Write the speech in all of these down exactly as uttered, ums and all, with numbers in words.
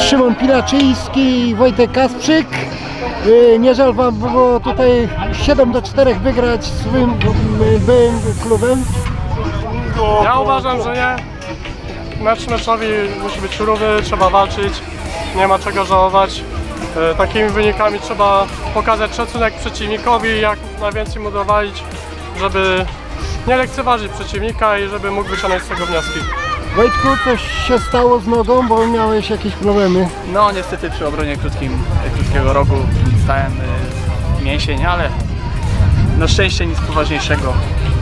Szymon Pilaczyński i Wojtek Kasprzyk. Nie żal wam było tutaj siedem do czterech wygrać swoim byłym klubem? Ja uważam, że nie. Mecz meczowi musi być równy, trzeba walczyć, nie ma czego żałować. Takimi wynikami trzeba pokazać szacunek przeciwnikowi, jak najwięcej mu dowalić, żeby nie lekceważyć przeciwnika i żeby mógł wyciągnąć z tego wnioski. Wojtku, coś się stało z nogą, bo miałeś jakieś problemy? No niestety przy obronie krótkim, krótkiego rogu dostałem y, mięsień, ale na szczęście nic poważniejszego.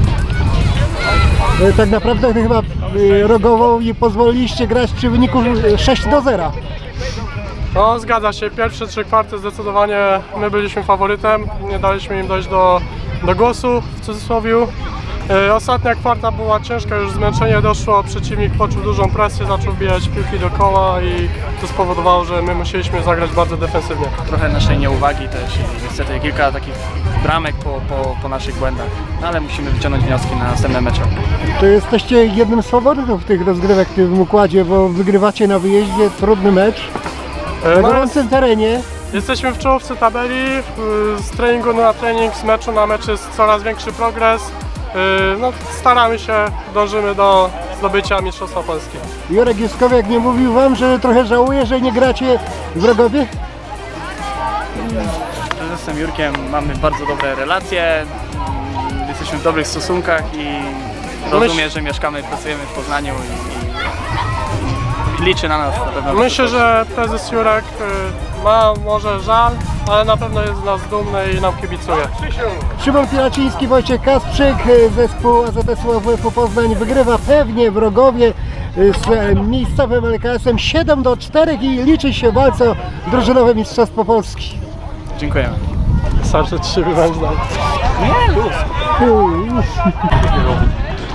Tak naprawdę chyba rogowo i pozwoliliście grać przy wyniku sześć do zera. No zgadza się, pierwsze trzy kwarty zdecydowanie my byliśmy faworytem, nie daliśmy im dojść do, do głosu w cudzysłowiu. E, ostatnia kwarta była ciężka, już zmęczenie doszło, przeciwnik poczuł dużą presję, zaczął bijać piłki dookoła i to spowodowało, że my musieliśmy zagrać bardzo defensywnie. Trochę naszej nieuwagi też i niestety kilka takich bramek po, po, po naszych błędach, no, ale musimy wyciągnąć wnioski na następne mecze. To jesteście jednym z faworytów tych rozgrywek w tym układzie, bo wygrywacie na wyjeździe, trudny mecz. Na gorącym terenie. Jesteśmy w czołówce tabeli, z treningu na trening, z meczu na mecz jest coraz większy progres. No, staramy się, dążymy do zdobycia Mistrzostwa Polski. Jurek Juskowiak nie mówił wam, że trochę żałuje, że nie gracie w Rogowie? Z prezesem Jurkiem mamy bardzo dobre relacje, jesteśmy w dobrych stosunkach i rozumiem, że mieszkamy i pracujemy w Poznaniu i, i liczy na nas na pewno. Myślę, że prezes Jurek ma może żal, ale na pewno jest z nas dumny i nam kibicuje. Szymon Pilaczyński, Wojciech Kasprzyk, zespół A Z S U A W F Poznań wygrywa pewnie w Rogowie z miejscowym L K S-em siedem do czterech i liczy się w walce o drużynowe Mistrzostwo Polski. Dziękujemy. Starsze trzy wam zdać. Nie, luz.